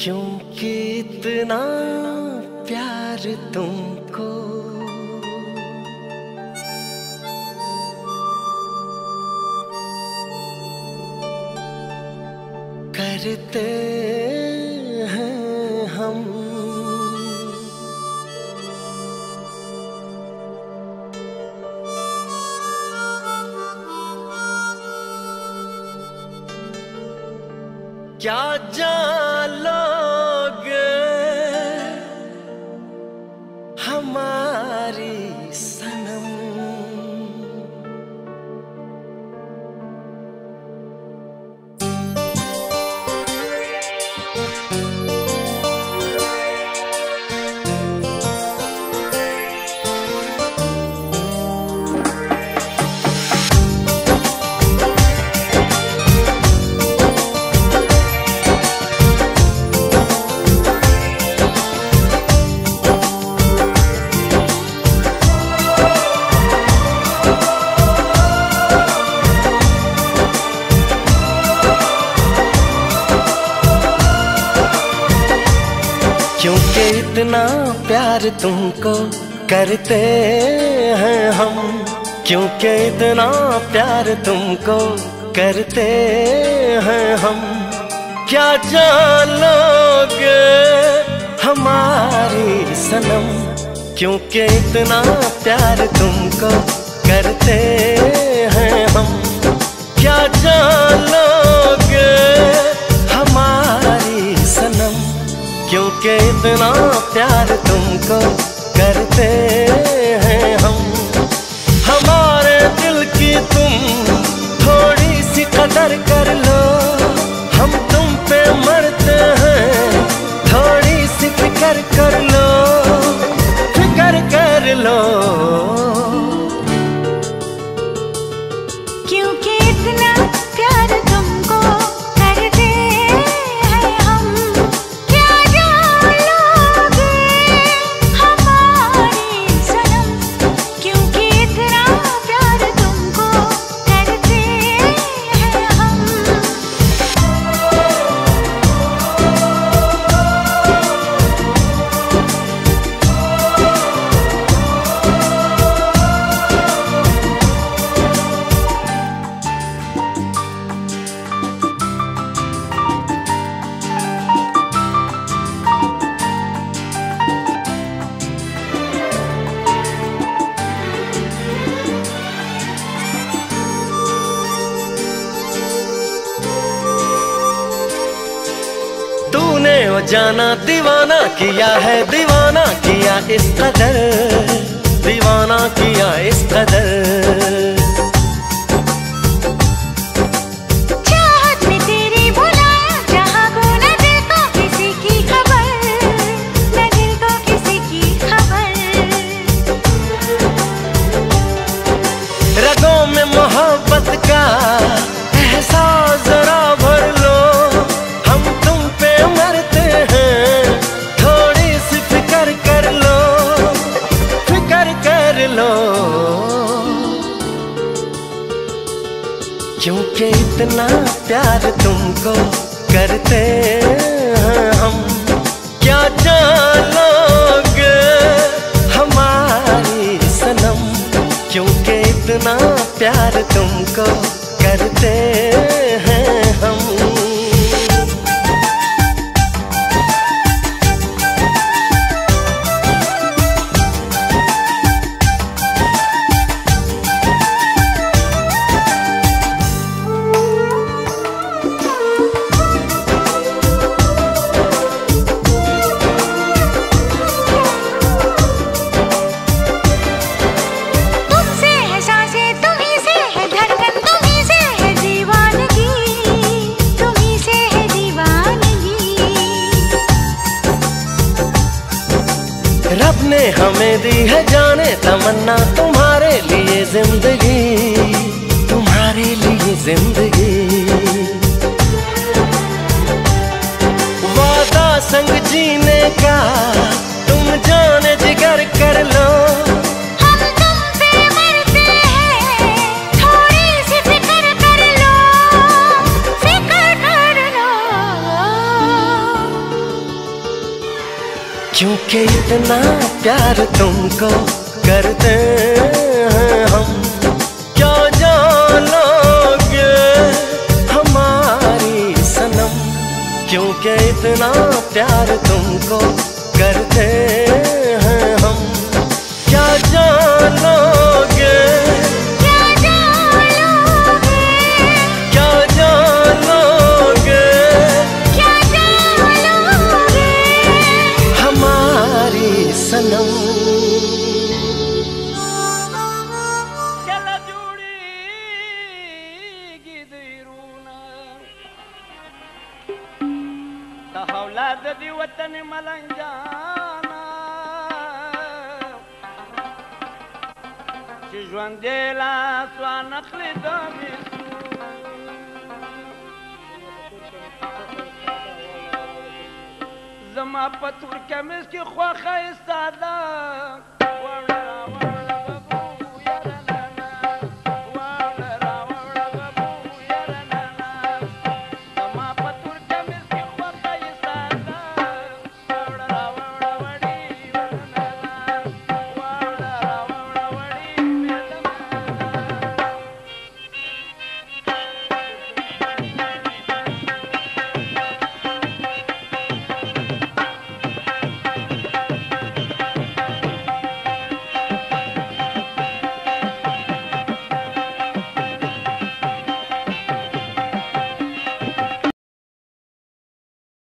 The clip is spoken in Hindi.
क्योंकि इतना प्यार तुमको करते हैं हम। क्या जान लोगे हमारी सनम, क्योंकि इतना प्यार तुमको करते हैं हम। क्योंकि इतना प्यार तुमको करते हैं हम। क्या जान लोगे हमारी सनम, क्योंकि इतना प्यार तुमको करते हैं हम। क्या जान लोगे हमारी सनम, क्योंकि इतना प्यार तुमको करते हैं हम। हमारे दिल की तुम थोड़ी सी कदर कर लो, हम तुम पे मरते हैं, थोड़ी सी फिक्र कर लो, फिक्र कर लो। क्योंकि इतना प्यार तुमको करते हैं हम। क्या जान लोगे हमारी सनम, क्योंकि इतना प्यार तुमको करते हैं हम। तूने वो जाना दीवाना किया है, दीवाना किया इस कदर, दीवाना किया इस कदर। चाहत में तेरी बुलाया जहाँ को न दिल को किसी की खबर, न दिल को किसी की खबर। रगों में मोहब्बत का एहसास जरा भर लो, हम तुम पे मरते हैं, थोड़ी सी फिक्र कर लो, फिक्र कर लो। क्योंकि इतना प्यार तुमको करते हैं हम। क्या जान लोगे हमारी सनम, क्योंकि इतना प्यार तुमको करते हैं हम। तुमसे है सांसें, तुम्हीं से है धड़कन, तुम्हीं से है दीवानगी, तुम्हीं से है दीवानगी। रब ने हमें दी है जाने तमन्ना, तुम्हारे लिए जिंदगी, तुम्हारे लिए जिंदगी। वादा संग जीने का तुम जाने जिगर कर लो, हम तुम पे मरते हैं, थोड़ी सी फिक्र कर लो, फिक्र कर लो। क्योंकि इतना प्यार तुमको करते हैं हम, क्या जानोगे हमारी सनम। क्योंकि इतना प्यार तुमको करते हैं हम, क्या जानोगे, क्या जानोगे, क्या जानोगे, क्या जानोगे हमारी सनम। चला जुड़ी गिदिरूना तहौलाद दी वतन मलंजाना چې ژوندې لاس وانخلې د بیسو زما په تور کمیس کې خوښه ستا ده